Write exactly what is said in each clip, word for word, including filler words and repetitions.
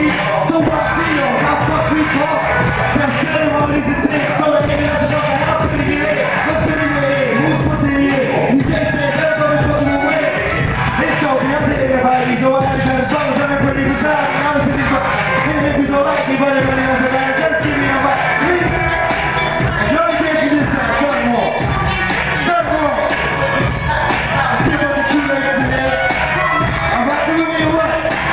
week. So what deal? How fuck we talk? Them ceremonies and things. So they ain't nothing up and up in the air. Let's get in your head. Who's put in the air? You can't say that's what it's fucking away. It's so me, I'm taking everybody. So I had to try to solve something pretty bizarre. And I was sitting for even if you don't like me, but everybody else is like, just give me a right. You only can't do this time. Fucking walk. Third wall. Give up the two legs in there. I'm about to do me what?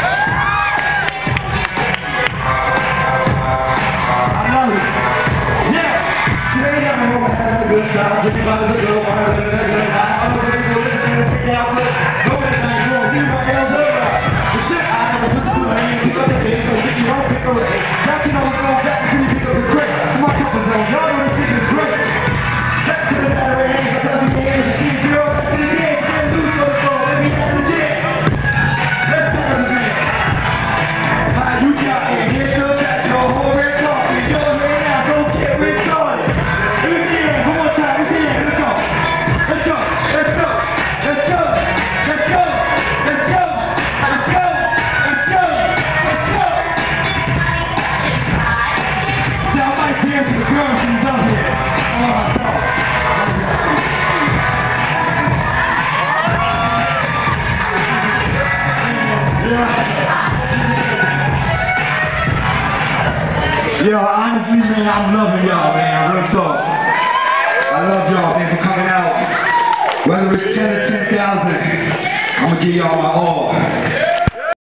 I love it. Yeah. Today I'm going to have a good time. Just about to go. I'm going to go. I'm going to go listen to the out. Go ahead and go. See what else over. The shit I have to put the two hands. Pick up the head. So if you don't pick up the head. Back to those girls. Back to the pick up the crate. Come on, come on, y'all know this thing is great. Back to the battery hands. I tell you, man, it's a key girl. Back to the head. Can't lose those girls. Let me have the dick. Let's start again. How you got here? Here's your back. Your whole red coffee. Your head out. Don't get retarded. Let me see it. One more time. Let me see it. Let's go. Let's go. Let's go. Let's go. Let's go. Let's go. Let's go. Let's go. Let's go. See, I might dance to the girl she's up here. Oh, my God. Yo, honestly, man, I'm loving y'all, man. Real talk. I love y'all, man, for coming out. Whether it's ten or ten thousand, I'm gonna give y'all my all.